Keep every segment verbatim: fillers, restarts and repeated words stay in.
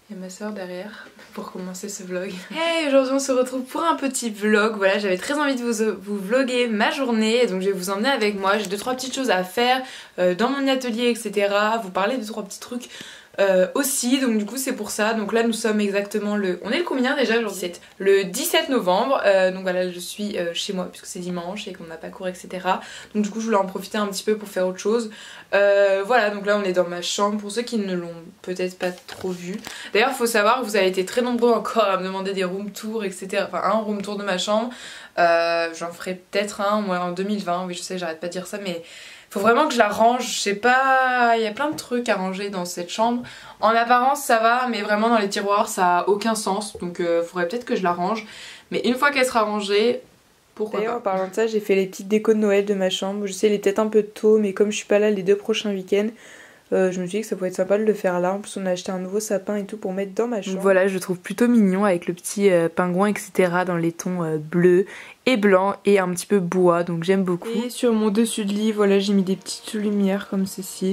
Il y a ma soeur derrière pour commencer ce vlog. Hey, aujourd'hui on se retrouve pour un petit vlog. Voilà, j'avais très envie de vous, vous vlogger ma journée, donc je vais vous emmener avec moi. J'ai deux trois petites choses à faire euh, dans mon atelier, et cetera. Vous parler de trois petits trucs euh, aussi, donc du coup c'est pour ça. Donc là nous sommes exactement le... On est le combien déjà aujourd'hui? Le dix-sept novembre, euh, donc voilà, je suis euh, chez moi puisque c'est dimanche et qu'on n'a pas cours, et cetera. Donc du coup je voulais en profiter un petit peu pour faire autre chose. Euh, voilà, donc là on est dans ma chambre pour ceux qui ne l'ont peut-être pas trop vu. D'ailleurs il faut savoir que vous avez été très nombreux encore à me demander des room tours, et cetera. Enfin un room tour de ma chambre. Euh, J'en ferai peut-être un moi en deux mille vingt, oui je sais, j'arrête pas de dire ça, mais faut vraiment que je la range. Je sais pas, il y a plein de trucs à ranger dans cette chambre. En apparence ça va, mais vraiment dans les tiroirs ça a aucun sens, donc euh, faudrait peut-être que je la range. Mais une fois qu'elle sera rangée, pourquoi pas. D'ailleurs en parlant de ça, j'ai fait les petites décos de Noël de ma chambre. Je sais il est peut-être un peu tôt, mais comme je suis pas là les deux prochains week-ends, Euh, je me suis dit que ça pourrait être sympa de le faire là. En plus on a acheté un nouveau sapin et tout pour mettre dans ma chambre. Donc voilà, je le trouve plutôt mignon avec le petit euh, pingouin, et cetera dans les tons euh, bleus et blancs et un petit peu bois, donc j'aime beaucoup. Et sur mon dessus de lit, voilà, j'ai mis des petites lumières comme ceci.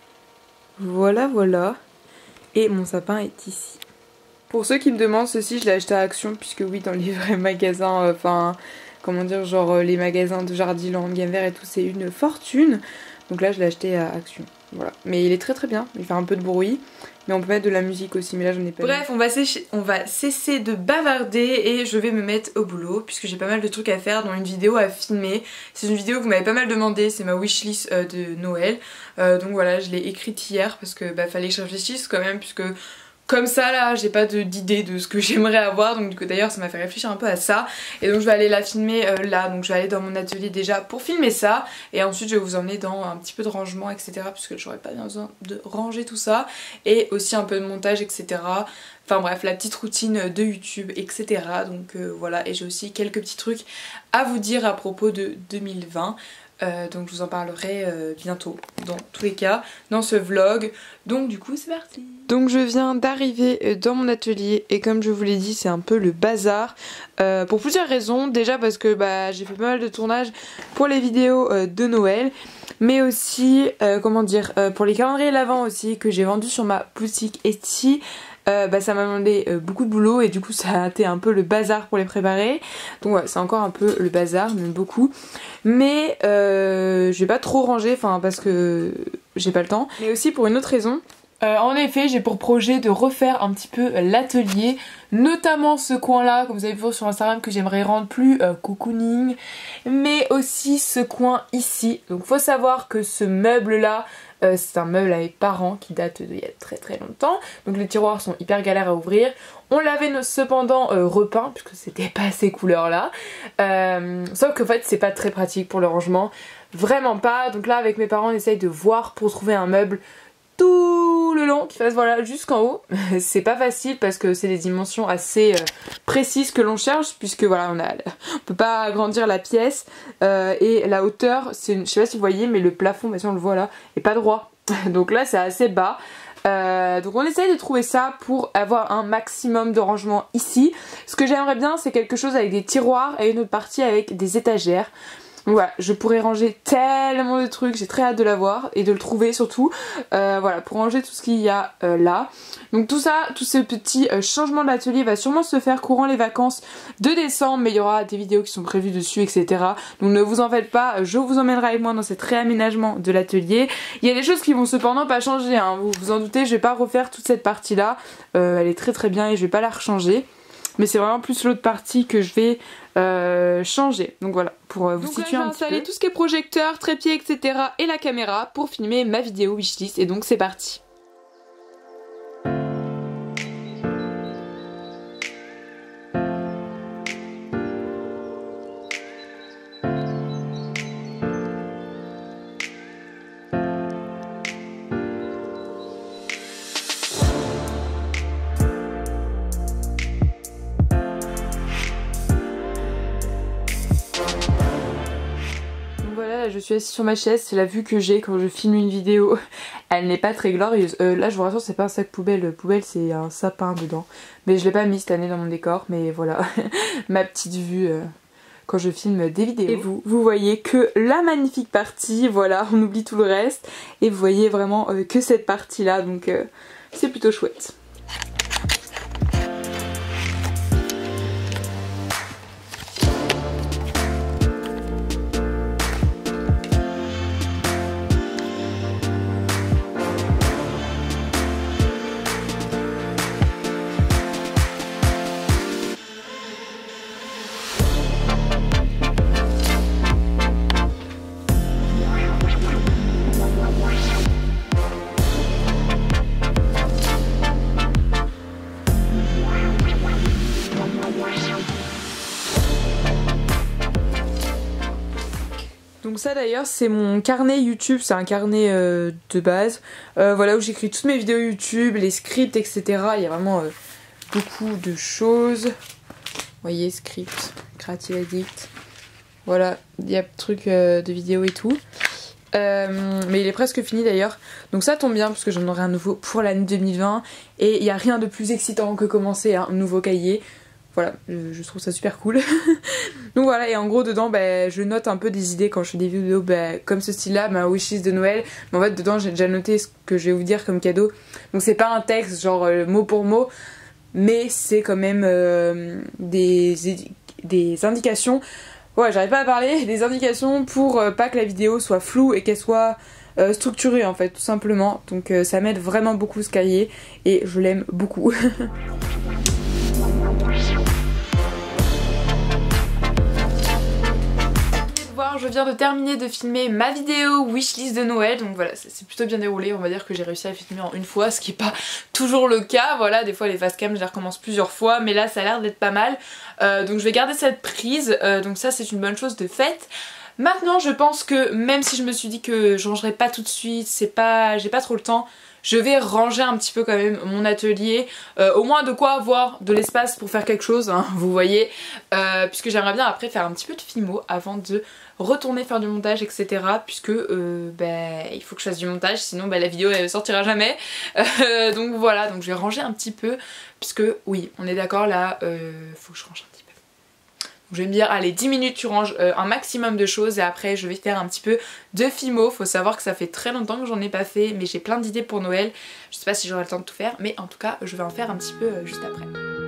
Voilà, voilà. Et mon sapin est ici. Pour ceux qui me demandent, ceci je l'ai acheté à Action, puisque oui, dans les vrais magasins, enfin, euh, comment dire, genre euh, les magasins de Jardiland, Gamer et tout, c'est une fortune. Donc là je l'ai acheté à Action. Voilà. Mais il est très très bien, il fait un peu de bruit, mais on peut mettre de la musique aussi, mais là j'en ai pas. Bref, on va, sécher, on va cesser de bavarder et je vais me mettre au boulot puisque j'ai pas mal de trucs à faire, dont une vidéo à filmer. C'est une vidéo que vous m'avez pas mal demandé, c'est ma wishlist euh, de Noël. Euh, donc voilà, je l'ai écrite hier parce que bah, fallait que je réfléchisse quand même, puisque comme ça là j'ai pas d'idée de, de ce que j'aimerais avoir, donc du coup d'ailleurs ça m'a fait réfléchir un peu à ça. Et donc je vais aller la filmer euh, là, donc je vais aller dans mon atelier déjà pour filmer ça. Et ensuite je vais vous emmener dans un petit peu de rangement, etc, puisque j'aurais pas bien besoin de ranger tout ça. Et aussi un peu de montage, etc. Enfin bref, la petite routine de YouTube, et cetera. Donc euh, voilà, et j'ai aussi quelques petits trucs à vous dire à propos de deux mille vingt. Euh, donc je vous en parlerai euh, bientôt dans tous les cas dans ce vlog. Donc du coup c'est parti. Donc je viens d'arriver dans mon atelier et comme je vous l'ai dit c'est un peu le bazar euh, pour plusieurs raisons. Déjà parce que bah, j'ai fait pas mal de tournages pour les vidéos euh, de Noël, mais aussi euh, comment dire euh, pour les calendriers l'avant aussi que j'ai vendus sur ma boutique Etsy. Euh, bah, ça m'a demandé euh, beaucoup de boulot et du coup ça a été un peu le bazar pour les préparer. Donc ouais, c'est encore un peu le bazar, même beaucoup. Mais euh, je vais pas trop ranger, enfin parce que j'ai pas le temps. Mais aussi pour une autre raison. Euh, en effet, j'ai pour projet de refaire un petit peu l'atelier, notamment ce coin là, comme vous avez vu sur Instagram, que j'aimerais rendre plus euh, cocooning, mais aussi ce coin ici. Donc faut savoir que ce meuble là, euh, c'est un meuble à mes parents qui date d'il y a très très longtemps, donc les tiroirs sont hyper galères à ouvrir. On l'avait cependant euh, repeint puisque c'était pas ces couleurs là, euh, sauf qu'en fait c'est pas très pratique pour le rangement, vraiment pas. Donc là avec mes parents on essaye de voir pour trouver un meuble tout le long qui fasse voilà jusqu'en haut. C'est pas facile parce que c'est des dimensions assez euh, précises que l'on cherche, puisque voilà on a on peut pas agrandir la pièce euh, et la hauteur, c'est je sais pas si vous voyez, mais le plafond, bah, si on le voit là, est pas droit. Donc là c'est assez bas. Euh, donc on essaye de trouver ça pour avoir un maximum de rangement ici. Ce que j'aimerais bien c'est quelque chose avec des tiroirs et une autre partie avec des étagères. Donc voilà, je pourrais ranger tellement de trucs, j'ai très hâte de l'avoir et de le trouver surtout, euh, voilà, pour ranger tout ce qu'il y a euh, là. Donc tout ça, tous ces petits euh, changements de l'atelier va sûrement se faire courant les vacances de décembre, mais il y aura des vidéos qui sont prévues dessus, et cetera. Donc ne vous en faites pas, je vous emmènerai avec moi dans cet réaménagement de l'atelier. Il y a des choses qui vont cependant pas changer, hein. Vous vous en doutez, je vais pas refaire toute cette partie là, euh, elle est très très bien et je vais pas la rechanger. Mais c'est vraiment plus l'autre partie que je vais euh, changer. Donc voilà, pour euh, vous donc situer là, un petit peu. J'ai installé tout ce qui est projecteur, trépied, et cetera et la caméra pour filmer ma vidéo wishlist. Et donc c'est parti. Je suis assise sur ma chaise, c'est la vue que j'ai quand je filme une vidéo. Elle n'est pas très glorieuse. Euh, là je vous rassure, c'est pas un sac poubelle. Poubelle c'est un sapin dedans. Mais je l'ai pas mis cette année dans mon décor. Mais voilà, ma petite vue euh, quand je filme des vidéos. Et vous, vous voyez que la magnifique partie, voilà, on oublie tout le reste. Et vous voyez vraiment euh, que cette partie là, donc euh, c'est plutôt chouette. Donc ça d'ailleurs c'est mon carnet YouTube, c'est un carnet euh, de base, euh, voilà où j'écris toutes mes vidéos YouTube, les scripts et cetera. Il y a vraiment euh, beaucoup de choses. Vous voyez, script, Creative Addict, voilà, il y a des trucs euh, de vidéos et tout. Euh, mais il est presque fini d'ailleurs, donc ça tombe bien parce que j'en aurai un nouveau pour l'année deux mille vingt et il n'y a rien de plus excitant que commencer un nouveau cahier. Voilà, je, je trouve ça super cool. Donc voilà, et en gros dedans bah, je note un peu des idées quand je fais des vidéos bah, comme ce style là, ma wishlist de Noël. Mais en fait dedans j'ai déjà noté ce que je vais vous dire comme cadeau. Donc c'est pas un texte genre euh, mot pour mot, mais c'est quand même euh, des, des indications. Ouais, j'arrive pas à parler, des indications pour euh, pas que la vidéo soit floue et qu'elle soit euh, structurée en fait, tout simplement. Donc euh, ça m'aide vraiment beaucoup ce cahier et je l'aime beaucoup. Je viens de terminer de filmer ma vidéo wishlist de Noël, donc voilà, c'est plutôt bien déroulé. On va dire que j'ai réussi à la filmer en une fois, ce qui n'est pas toujours le cas. Voilà, des fois les face cam je les recommence plusieurs fois, mais là ça a l'air d'être pas mal. Euh, donc je vais garder cette prise, euh, donc ça c'est une bonne chose de fait. Maintenant je pense que même si je me suis dit que je rangerai pas tout de suite, c'est pas, j'ai pas trop le temps, je vais ranger un petit peu quand même mon atelier, euh, au moins de quoi avoir de l'espace pour faire quelque chose, hein, vous voyez, euh, puisque j'aimerais bien après faire un petit peu de filmo avant de retourner faire du montage, et cetera. Puisque euh, bah, il faut que je fasse du montage, sinon bah, la vidéo elle sortira jamais. Euh, donc voilà, donc je vais ranger un petit peu, puisque oui, on est d'accord là, euh, faut que je range un petit peu. Je vais me dire allez dix minutes tu ranges euh, un maximum de choses et après je vais faire un petit peu de filmo. Faut savoir que ça fait très longtemps que j'en ai pas fait mais j'ai plein d'idées pour Noël. Je sais pas si j'aurai le temps de tout faire mais en tout cas je vais en faire un petit peu euh, juste après.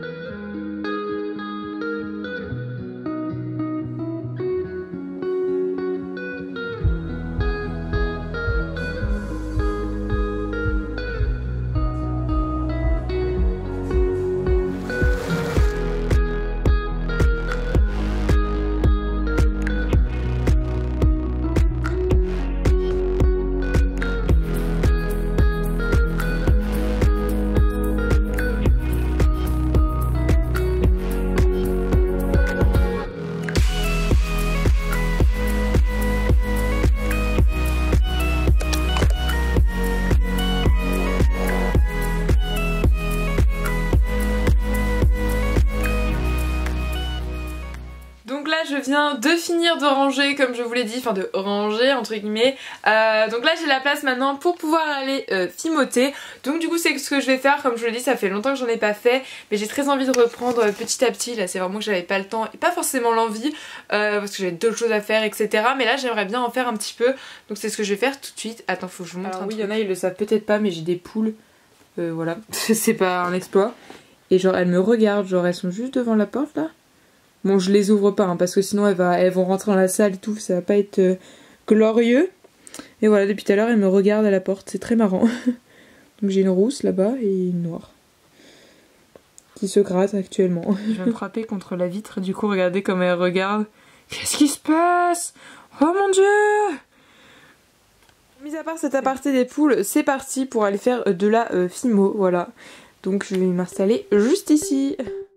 Je viens de finir de ranger comme je vous l'ai dit, enfin de ranger entre guillemets, euh, donc là j'ai la place maintenant pour pouvoir aller euh, filmoter. Donc du coup c'est ce que je vais faire, comme je vous l'ai dit ça fait longtemps que j'en ai pas fait mais j'ai très envie de reprendre euh, petit à petit. Là c'est vraiment que j'avais pas le temps et pas forcément l'envie euh, parce que j'avais d'autres choses à faire etc, mais là j'aimerais bien en faire un petit peu, donc c'est ce que je vais faire tout de suite. Attends, faut que je vous montre. Alors, un oui, il y en a ils le savent peut-être pas mais j'ai des poules, euh, voilà, c'est pas un exploit. Et genre elles me regardent, genre elles sont juste devant la porte là. Bon, je les ouvre pas hein, parce que sinon elles, va, elles vont rentrer dans la salle et tout, ça va pas être euh, glorieux. Et voilà, depuis tout à l'heure elles me regardent à la porte, c'est très marrant. Donc j'ai une rousse là-bas et une noire qui se gratte actuellement. Je vais me frapper contre la vitre, du coup regardez comme elle regarde. Qu'est-ce qui se passe? Oh mon dieu! Mis à part cet aparté des poules, c'est parti pour aller faire de la euh, filmo, voilà. Donc je vais m'installer juste ici.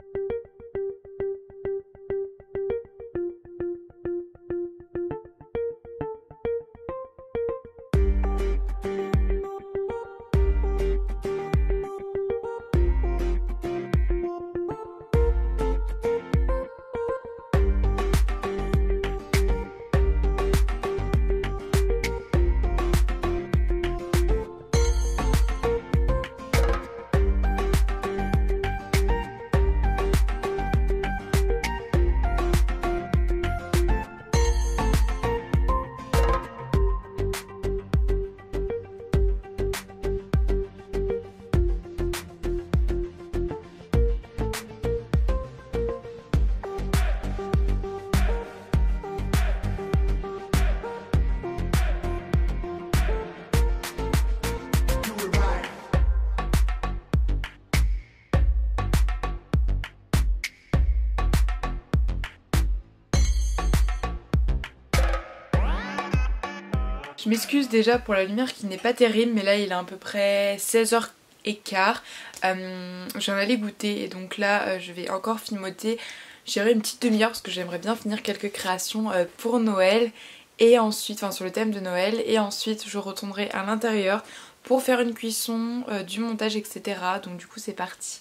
Je m'excuse déjà pour la lumière qui n'est pas terrible, mais là il est à peu près seize heures quinze. Euh, J'en allais goûter et donc là euh, je vais encore filmoter. J'irai une petite demi-heure parce que j'aimerais bien finir quelques créations euh, pour Noël. et ensuite, enfin sur le thème de Noël, et ensuite je retournerai à l'intérieur pour faire une cuisson, euh, du montage, et cetera. Donc du coup c'est parti.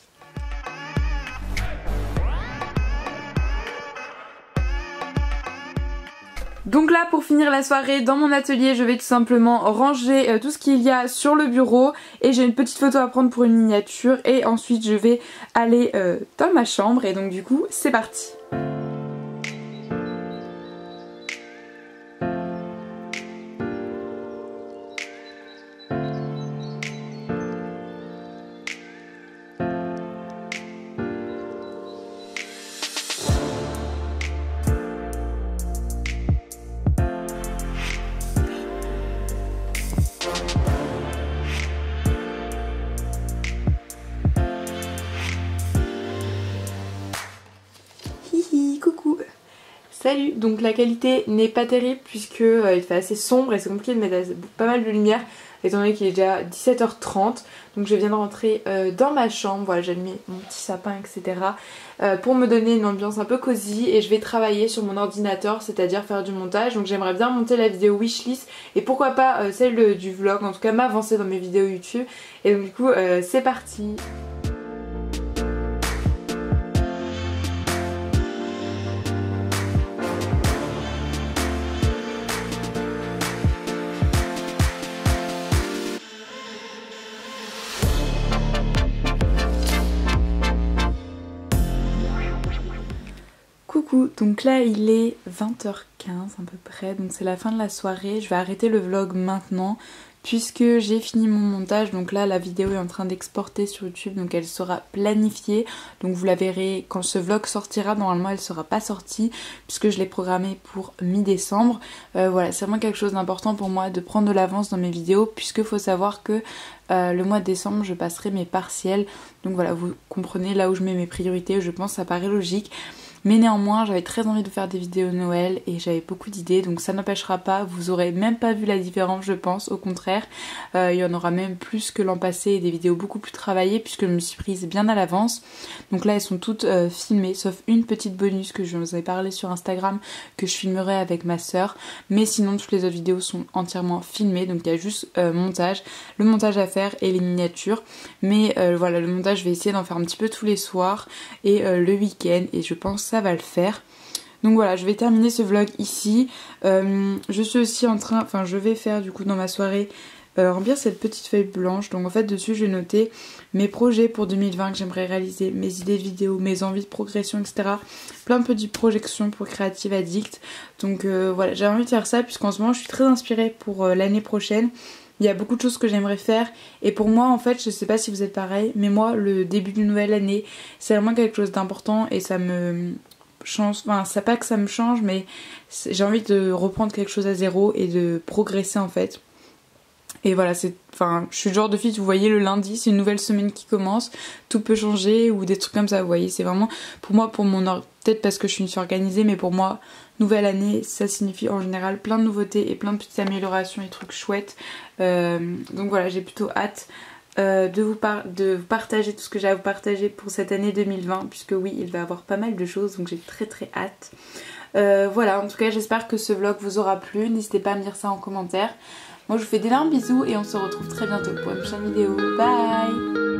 Donc là, pour finir la soirée dans mon atelier, je vais tout simplement ranger euh, tout ce qu'il y a sur le bureau, et j'ai une petite photo à prendre pour une miniature, et ensuite je vais aller euh, dans ma chambre, et donc du coup c'est parti. Coucou. Salut. Donc la qualité n'est pas terrible puisque euh, il fait assez sombre et c'est compliqué de mettre pas mal de lumière étant donné qu'il est déjà dix-sept heures trente. Donc je viens de rentrer euh, dans ma chambre, voilà, j'ai allumé mon petit sapin, et cetera euh, pour me donner une ambiance un peu cosy, et je vais travailler sur mon ordinateur, c'est-à-dire faire du montage. Donc j'aimerais bien monter la vidéo wishlist et pourquoi pas euh, celle de, du vlog, en tout cas m'avancer dans mes vidéos YouTube. Et donc du coup euh, c'est parti. Coucou, donc là il est vingt heures quinze à peu près, donc c'est la fin de la soirée. Je vais arrêter le vlog maintenant puisque j'ai fini mon montage. Donc là la vidéo est en train d'exporter sur YouTube, donc elle sera planifiée, donc vous la verrez quand ce vlog sortira. Normalement elle sera pas sortie puisque je l'ai programmée pour mi-décembre. euh, Voilà, c'est vraiment quelque chose d'important pour moi de prendre de l'avance dans mes vidéos, puisque faut savoir que euh, le mois de décembre je passerai mes partiels. Donc voilà, vous comprenez là où je mets mes priorités, je pense que ça paraît logique. Mais néanmoins j'avais très envie de faire des vidéos Noël et j'avais beaucoup d'idées, donc ça n'empêchera pas, vous aurez même pas vu la différence je pense, au contraire. Euh, il y en aura même plus que l'an passé et des vidéos beaucoup plus travaillées puisque je me suis prise bien à l'avance. Donc là elles sont toutes euh, filmées sauf une petite bonus que je vous avais parlé sur Instagram que je filmerai avec ma soeur. Mais sinon toutes les autres vidéos sont entièrement filmées, donc il y a juste euh, montage, le montage à faire et les miniatures. Mais euh, voilà, le montage je vais essayer d'en faire un petit peu tous les soirs et euh, le week-end, et je pense que ça va le faire. Donc voilà, je vais terminer ce vlog ici. Euh, je suis aussi en train, enfin je vais faire du coup dans ma soirée euh, remplir cette petite feuille blanche. Donc en fait dessus je vais noter mes projets pour deux mille vingt que j'aimerais réaliser, mes idées de vidéos, mes envies de progression, et cetera. Plein de petites projections pour Creative Addict. Donc euh, voilà, j'ai envie de faire ça puisqu'en ce moment je suis très inspirée pour euh, l'année prochaine. Il y a beaucoup de choses que j'aimerais faire, et pour moi en fait, je sais pas si vous êtes pareil, mais moi le début d'une nouvelle année c'est vraiment quelque chose d'important et ça me change, enfin c'est pas que ça me change, mais j'ai envie de reprendre quelque chose à zéro et de progresser en fait. Et voilà, c'est, enfin, je suis le genre de fille, vous voyez, le lundi, c'est une nouvelle semaine qui commence, tout peut changer, ou des trucs comme ça, vous voyez, c'est vraiment, pour moi, pour mon or... peut-être parce que je suis une fille organisée, mais pour moi, nouvelle année, ça signifie en général plein de nouveautés et plein de petites améliorations et trucs chouettes. Euh, donc voilà, j'ai plutôt hâte euh, de, vous par... de vous partager tout ce que j'ai à vous partager pour cette année deux mille vingt, puisque oui, il va y avoir pas mal de choses, donc j'ai très très hâte. Euh, voilà, en tout cas, j'espère que ce vlog vous aura plu, n'hésitez pas à me dire ça en commentaire. Moi je vous fais d'énormes bisous et on se retrouve très bientôt pour une prochaine vidéo. Bye!